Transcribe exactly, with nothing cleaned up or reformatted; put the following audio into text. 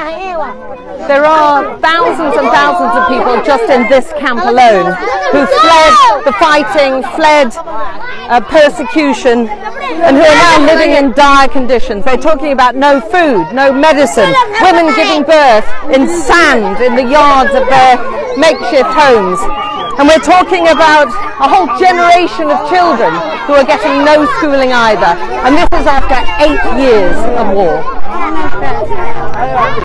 There are thousands and thousands of people just in this camp alone who fled the fighting, fled uh, persecution, and who are now living in dire conditions. They're talking about no food, no medicine, women giving birth in sand in the yards of their makeshift homes. And we're talking about a whole generation of children who are getting no schooling either. And this is after eight years of war.